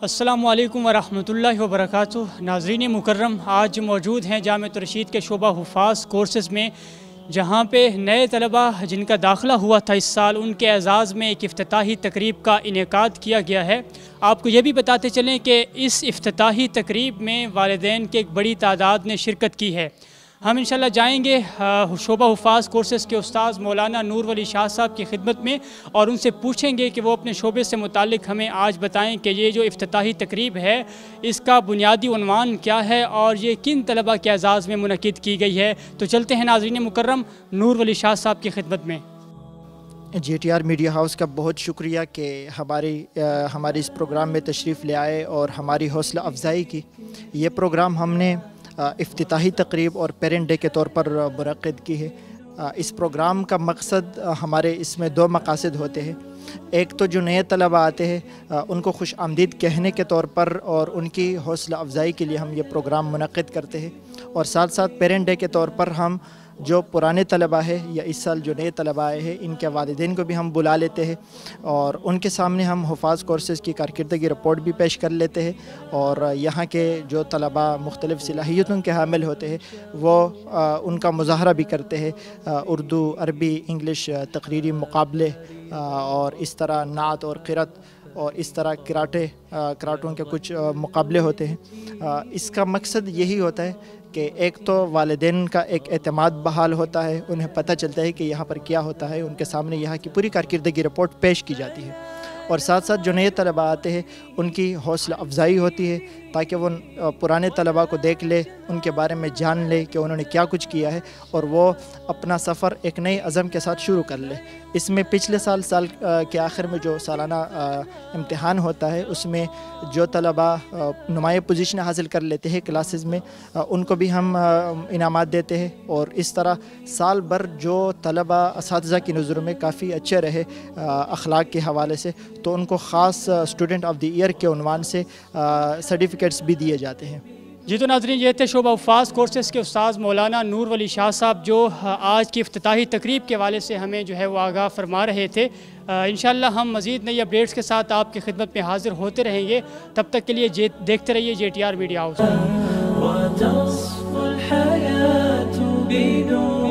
अस्सलामु अलैकुम वरहमतुल्लाहि वबरकातुह। नाज़रीन मुकर्रम, आज मौजूद हैं जामिअत रशीद के शोबा हुफ़ाज़ कोर्सेज़ में, जहाँ पे नए तलबा जिनका दाखिला हुआ था इस साल, उनके एज़ाज़ में एक इफ्तिताही तकरीब का इनेकाद किया गया है। आपको ये भी बताते चलें कि इस इफ्तिताही तकरीब में वालिदैन की एक बड़ी तादाद ने शिरकत की है। हम इंशाल्लाह जाएंगे शोबा हुफ़ाज़ कोर्सेज़ के उस्ताद मौलाना नूर वली शाह साहब की खिदमत में और उनसे पूछेंगे कि वो अपने शोबे से मुतालिक हमें आज बताएं कि ये जो इफ्तिताही तकरीब है इसका बुनियादी उन्वान क्या है और ये किन तलबा के एज़ाज़ में मुनक़िद की गई है। तो चलते हैं नाज़रीन मुकर्रम नूर वली शाह साहब की खिदमत में। JTR मीडिया हाउस का बहुत शुक्रिया कि हमारे इस प्रोग्राम में तशरीफ़ ले आए और हमारी हौसला अफजाई की। ये प्रोग्राम हमने इफ्तिताही तकरीब और पेरेंट डे के तौर पर मुनक़्क़िद की है। इस प्रोग्राम का मकसद हमारे इसमें दो मकासद होते हैं। एक तो जो नए तलबा आते हैं उनको खुश आमदीद कहने के तौर पर और उनकी हौसला अफजाई के लिए हम ये प्रोग्राम मुनक़्क़िद करते हैं, और साथ साथ पेरेंट डे के तौर पर हम जो पुराने तलबा है या इस साल जो नए तलबा आए हैं इनके वालिदैन को भी हम बुला लेते हैं और उनके सामने हम हुफ़ाज़ कोर्सेज़ की कारकिर्दगी रिपोर्ट भी पेश कर लेते हैं। और यहाँ के जो तलबा मुख्तलिफ़ सलाहियतों के हामिल होते हैं वो उनका मुज़ाहरा भी करते हैं। उर्दू, अरबी, इंग्लिश तकरीरी मुकाबले और इस तरह नात और क़िरात और इस तरह किराटों के कुछ मुकाबले होते हैं। इसका मकसद यही होता है कि एक तो वालिदैन का एक एतमाद बहाल होता है, उन्हें पता चलता है कि यहाँ पर क्या होता है, उनके सामने यहाँ की पूरी कारकिर्दगी रिपोर्ट पेश की जाती है, और साथ साथ जो नए तलबा आते हैं उनकी हौसला अफजाई होती है ताकि वो पुराने तलबा को देख ले, उनके बारे में जान ले कि उन्होंने क्या कुछ किया है और वो अपना सफ़र एक नए अज़म के साथ शुरू कर ले। इसमें पिछले साल के आखिर में जो सालाना इम्तिहान होता है उसमें जो तलबा नुमाया पोजीशन हासिल कर लेते हैं क्लासेस में उनको भी हम इनामात देते हैं, और इस तरह साल भर जो तलबा असातिज़ा की नज़रों में काफ़ी अच्छे रहे अखलाक के हवाले से, तो उनको ख़ास स्टूडेंट ऑफ द ईयर के उन्वान से सर्टिफिकेट्स भी दिए जाते हैं। जी तो नाज़रीन, ये थे शोबा हुफ़ाज़ कोर्सेज़ के उस्ताद मौलाना नूर वली शाह साहब जो आज की इफ्तिताही तकरीब के हवाले से हमें जो है वो आगाह फरमा रहे थे। इंशाअल्लाह हम मज़ीद नई अपडेट्स के साथ आपकी खिदमत में हाज़िर होते रहेंगे। तब तक के लिए देखते रहिए JTR मीडिया हाउस।